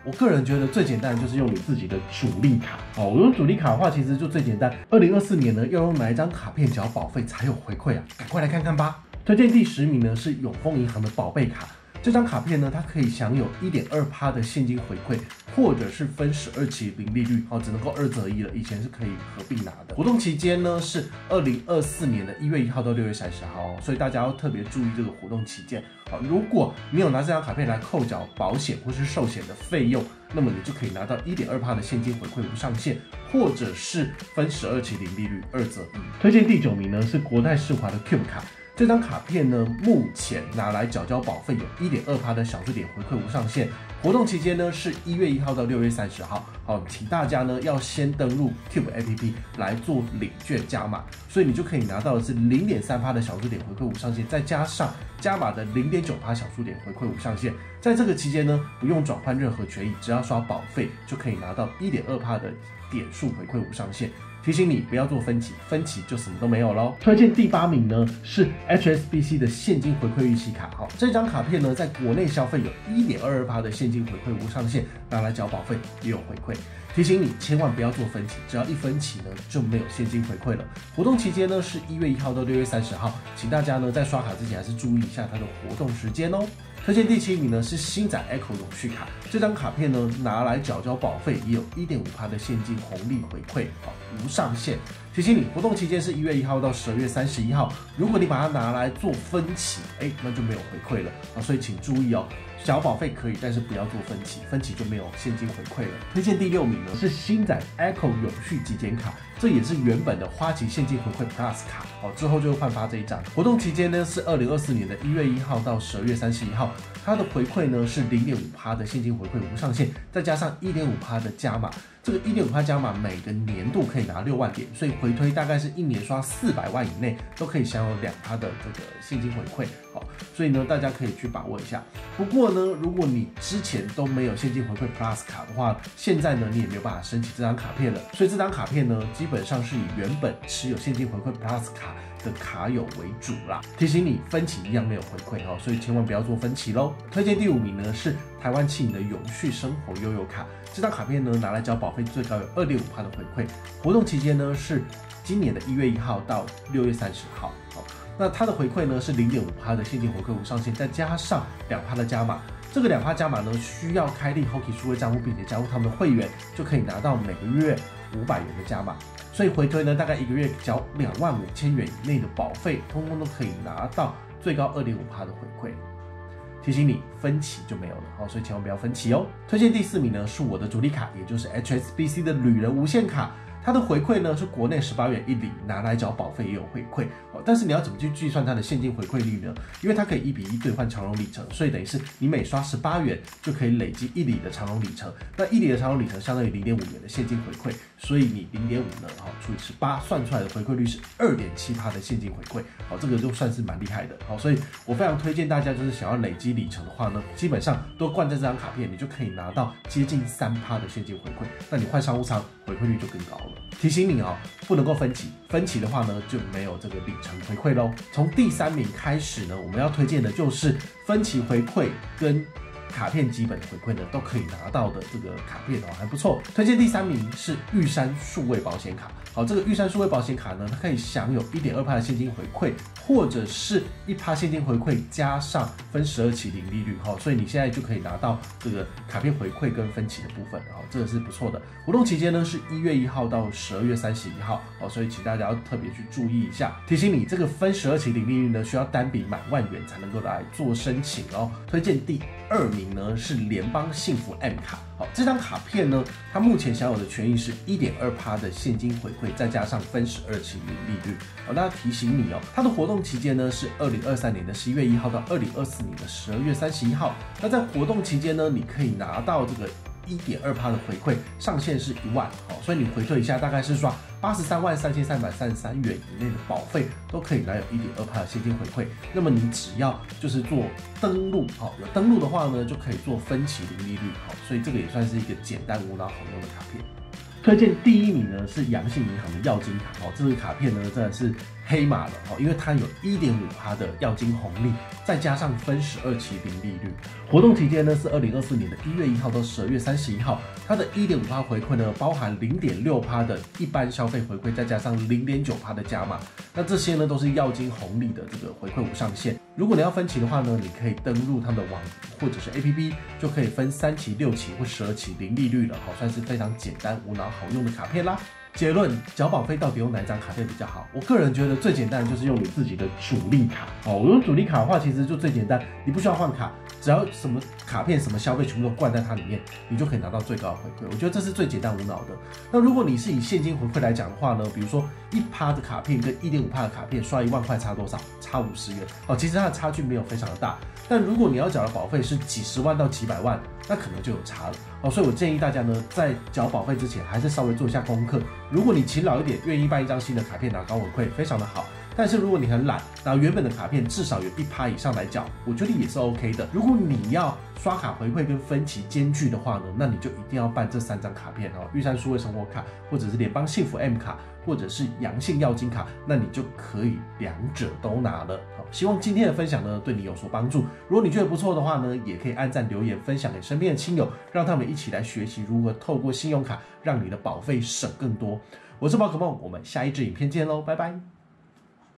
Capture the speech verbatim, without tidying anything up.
我个人觉得最简单的就是用你自己的主力卡。好，我用主力卡的话，其实就最简单。二零二四年呢，要用哪一张卡片缴保费才有回馈啊？赶快来看看吧。推荐第十名呢是永丰银行的宝贝卡。这张卡片呢，它可以享有 百分之一点二 的现金回馈，或者是分十二期零利率，哦，只能够二择一了。以前是可以合并拿的。活动期间呢是二零二四年的一月一号到六月三十号哦，所以大家要特别注意这个活动期间。好，如果你有拿这张卡片来扣缴保险或是寿险的费用，那么你就可以拿到 百分之一点二 的现金回馈无上限，或者是分十二期零利率二择一。推荐第九名呢是国泰世华的 Cube 卡。这张卡片呢，目前拿来缴交保费有 百分之一点二 的小数点回馈无上限。活动期间呢是一月一号到六月三十号。好，请大家呢要先登入 Cube A P P 来做领券加码，所以你就可以拿到的是 零点三 的小数点回馈无上限，再加上加码的 零点九 小数点回馈无上限。在这个期间呢，不用转换任何权益，只要刷保费就可以拿到 百分之一点二 的点数回馈无上限。提醒你不要做分期，分期就什么都没有咯。推荐第八名呢是 H S B C 的现金回馈预期卡。好，这张卡片呢在国内消费有 百分之一点二二 的现金回馈无上限，拿来缴保费也有回馈。提醒你千万不要做分期，只要一分期呢就没有现金回馈了。活动期间呢是一月一号到六月三十号，请大家呢在刷卡之前还是注意一下它的活动时间哦。推荐第七名呢是星展 Echo 永续卡，这张卡片呢拿来缴交保费也有 百分之一点五 的现金红利回馈，好，无上限。提醒你，活动期间是一月一号到十二月三十一号，如果你把它拿来做分期，哎，那就没有回馈了啊，所以请注意哦。缴保费可以，但是不要做分期，分期就没有现金回馈了。推荐第六名呢是星展 Echo 永续极简卡，这也是原本的花旗现金回馈 Plus 卡，哦，之后就会换发这一张。活动期间呢是二零二四年的一月一号到十二月三十一号，它的回馈呢是 零点五 的现金回馈无上限，再加上 一点五 的加码。这个 一点五 加码每个年度可以拿六万点，所以回推大概是一年刷四百万以内都可以享有 百分之二 的这个现金回馈。好，所以呢大家可以去把握一下。不过呢，如果你之前都没有现金回馈 Plus 卡的话，现在呢你也没有办法申请这张卡片了。所以这张卡片呢基本上是以原本持有现金回馈 Plus 卡的卡友为主啦。提醒你，分期一样没有回馈哈，所以千万不要做分期喽。推荐第五名呢是台湾企银的永续生活悠游卡，这张卡片呢拿来缴保费最高有 百分之二点五 的回馈，活动期间呢是今年的一月一号到六月三十号。好，那它的回馈呢是 零点五 的现金回馈无上限，再加上 百分之二 的加码。这个 百分之二 加码呢需要开立 Hoki 数位账户，并且加入他们的会员，就可以拿到每个月五百元的加码。所以回推呢，大概一个月缴两万五千元以内的保费，通通都可以拿到最高 百分之二点五 的回馈。提醒你，分期就没有了，好，所以千万不要分期哦。推荐第四名呢是我的主力卡，也就是 H S B C 的旅人无限卡。它的回馈呢是国内十八元一里，拿来缴保费也有回馈，但是你要怎么去计算它的现金回馈率呢？因为它可以一比一兑换长荣里程，所以等于是你每刷十八元就可以累积一里的长荣里程，那一里的长荣里程相当于 零点五元的现金回馈，所以你 零点五 呢，好除以十八，算出来的回馈率是 二点七 的现金回馈，好，这个就算是蛮厉害的，好，所以我非常推荐大家，就是想要累积里程的话呢，基本上都灌在这张卡片，你就可以拿到接近 百分之三 的现金回馈，那你换商务舱回馈率就更高了。提醒你哦，不能够分期，分期的话呢就没有这个里程回馈咯。从第三名开始呢，我们要推荐的就是分期回馈跟卡片基本的回馈呢都可以拿到的这个卡片哦，还不错。推荐第三名是玉山数位保险卡。好，这个玉山数位保险卡呢，它可以享有 一点二 的现金回馈，或者是 一趴 现金回馈加上分十二期零利率。好，所以你现在就可以拿到这个卡片回馈跟分期的部分。好，这个是不错的。活动期间呢是一月一号到十二月三十一号。好，所以请大家要特别去注意一下。提醒你，这个分十二期零利率呢，需要单笔满万元才能够来做申请哦。推荐第二名呢是联邦幸福 M 卡。好，这张卡片呢，它目前享有的权益是 一点二 的现金回馈，再加上分十二期零利率。好，那提醒你哦，它的活动期间呢是二零二三年的十一月一号到二零二四年的十二月三十一号。那在活动期间呢，你可以拿到这个 一点二 的回馈，上限是一万。好，所以你回退一下，大概是刷八十三万三千三百三十三元以内的保费，都可以拿有 一点二 的现金回馈。那么你只要就是做登录，好，有登录的话呢，就可以做分期零利率。好，所以这个也算是一个简单无脑好用的卡片。推荐第一名呢是阳信银行的耀金卡。哦，这个卡片呢真的是黑马了哦，因为它有 一点五趴 的耀金红利，再加上分十二期零利率。活动期间呢是二零二四年的一月一号到十二月三十一号，它的 一点五趴 回馈呢包含 零点六趴 的一般消费回馈，再加上 零点九趴 的加码。那这些呢都是耀金红利的这个回馈无上限。如果你要分期的话呢，你可以登录他们的网或者是 A P P， 就可以分三期、六期或十二期零利率了，好，算是非常简单、无脑、好用的卡片啦。结论，缴保费到底用哪一张卡片比较好？我个人觉得最简单的就是用你自己的主力卡哦。我用主力卡的话，其实就最简单，你不需要换卡，只要什么卡片、什么消费全部都灌在它里面，你就可以拿到最高的回馈。我觉得这是最简单无脑的。那如果你是以现金回馈来讲的话呢，比如说一趴的卡片跟 一点五趴 的卡片，刷一万块差多少？差五十元哦。其实它的差距没有非常的大，但如果你要缴的保费是几十万到几百万，那可能就有差了哦。所以我建议大家呢，在缴保费之前，还是稍微做一下功课。如果你勤劳一点，愿意办一张新的卡片拿高回馈，非常的好。但是如果你很懒，拿原本的卡片至少有一趴以上来缴，我觉得也是 OK 的。如果你要刷卡回馈跟分期兼具的话呢，那你就一定要办这三张卡片哦，玉山数位生活卡，或者是联邦幸福 M 卡，或者是阳性耀金卡，那你就可以两者都拿了。好，希望今天的分享呢对你有所帮助。如果你觉得不错的话呢，也可以按赞留言分享给身边的亲友，让他们一起来学习如何透过信用卡让你的保费省更多。我是宝可梦，我们下一支影片见喽，拜拜。